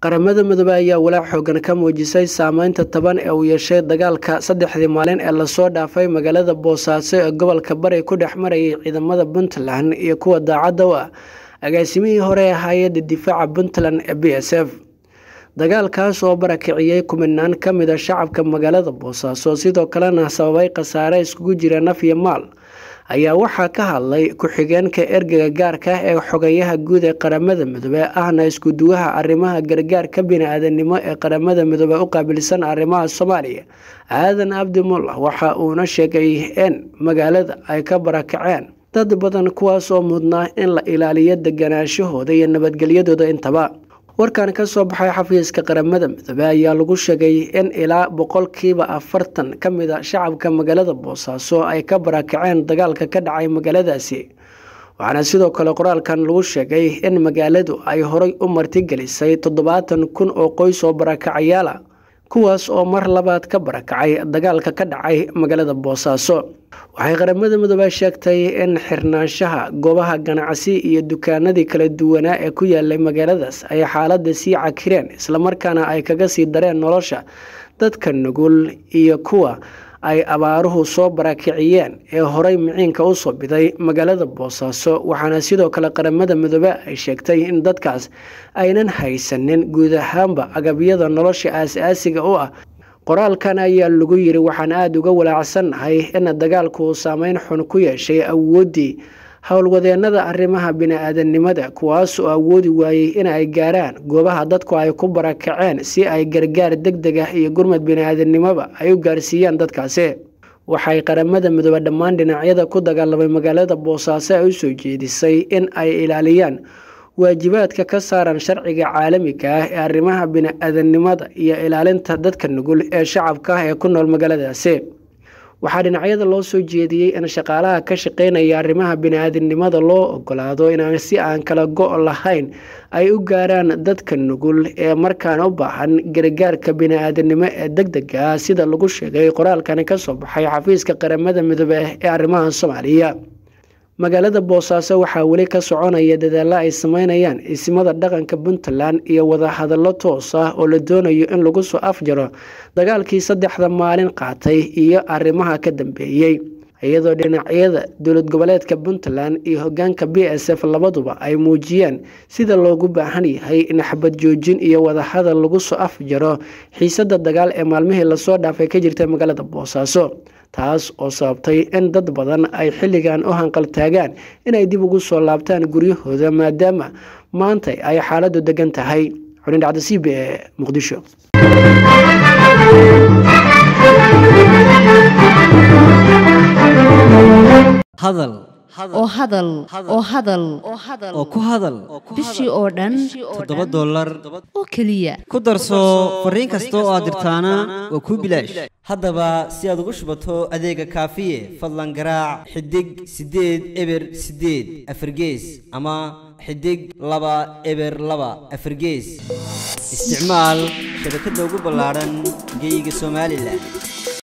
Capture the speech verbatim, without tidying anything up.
qaramada Midoobay ayaa walaac xoogan ka muujisay saameynta taban ee uu yeeshay dagaalka saddexdii maalin ee la soo dhaafay magaalada Boosaaso ee gobolka Bari ku dhex marayay ciidamada Puntland iyo kuwa daacadda ah agaasimihii hore ee hay'adda difaaca Puntland ee B S F. dagaalkaas oo barakiciyay kumanaan ka mid ah shacabka magaalada Boosaaso sidoo kalena sababay khasaare iskugu jira naf iyo maal ayaa waxaa ka hadlay ku-xigeenka ergeyga gaarka ah ee xogayaha guud ee qaramada Midoobay ahna isku duwaha arrimaha gargaarka bini'aadanimo ee qaramada Midoobay u qaabilsan arrimaha Soomaaliya Aadan Abdimulla waxa uuna sheegay in magaalada ay ka barakaceen dad badan kuwaas oo mudnaa in la ilaaliyo deganaanshahooda iyo nabadgelyadooda intaba. warkan ka soo baxay xafiiska qaramada Midoobay ayaa lagu sheegay in ilaa boqolkiiba afartan ka mid ah shacabka magaalada Boosaaso ay ka barakaceen dagaalka ka dhacay magaaladaasi. waxaana sidoo kale qoraalkan lagu sheegay in magaaladu ay horay u martigelisay toddobaatan kun oo qoys oo barakacayaal ah kuwaas oo mar labaad ka barakacay dagaalka ka dhacay magaalada Boosaaso. waxay qaramada Midoobay sheegtay in xirnaanshaha goobaha ganacsi iyo dukaanadii kala duwanaa ee ku yaalay magaaladaas ay xaaladda sii cakireen isla markaana ay kaga sii dareen nolosha dadka nugul iyo kuwa ay abaaruhu soo barakiciyeen ee horay miciinka u soo biday magaalada Boosaaso. waxaana sidoo kale qaramada Midoobay ay sheegtay in dadkaas aynan haysanin guud ahaanba agabyada nolosha aasaasiga u ah. qoraalkan ayaa lagu yiri waxaan aad uga walaacsanahay in dagaalku uu saameyn xun ku yeeshay awoodii howlwadeenada arrimaha bini'aadanimada kuwaas oo awoodi waayay in ay gaaraan goobaha dadku ay ku barakaceen si ay gargaar degdeg ah iyo gurmad bini'aadanimoba ay u gaarsiiyaan dadkaasi. waxay qaramada Midoobay dhammaan dhinacyada ku dagaalamay magaalada Boosaaso ay u soo jeedisay in ay ilaaliyaan waajibaadka ka saaran sharciga caalamiga ah ee arrimaha bini'aadanimada iyo ilaalinta dadka nugul ee shacabka ah ee ku nool magaaladaasi. waxaa dhinacyada loo soo jeediyay in shaqaalaha ka shaqeynaya arrimaha bini'aadanimada loo ogolaado in si aan kala go' lahayn ay u gaaraan dadka nugul ee markaana u baahan gargaarka bini'aadanimo ee degdega ah sida lagu sheegay qoraalkan ka soo baxay xafiiska qaramada Midoobay ee arrimaha Soomaaliya. magaalada Boosaaso waxaa weli ka soconaya dadaalo ay sameynayaan ismada dhaqanka Puntland iyo wada hadallo toos ah oo la doonayo in lagu soo afjaro dagaalkii saddexda maalin qaatay iyo arrimaha ka dambeeyay iyadoo dhinacyada dowlad goboleedka Puntland iyo hoggaanka B S F labaduba ay muujiyeen sida loogu baahan yahay in xabad joojin iyo wada hadal lagu soo afjaro xiisadda dagaal ee maalmihii la soo dhaafay ka jirtay magaalada Boosaaso taas oo sababtay in dad badan ay xilligan u hanqal taagaan inay dib ugu soo laabtaan guryahooda maadaama maanta ay xaaladdu degan tahay. xulin dhacda C B A Muqdisho. hadal oo hadal oo hadal oo ku hadal bishii oo dhan toddoba dollar oo kaliya ku darso fariin kasta oo aad dirtaana waa ku bilaash. haddaba si aad ugu shubato adeega kaafiye fadlan garaac xidig sideed eber sideed afargees ama xidig laba eber laba afargees. isticmaal shabakadda ugu ballaaran geyga Soomaaliland.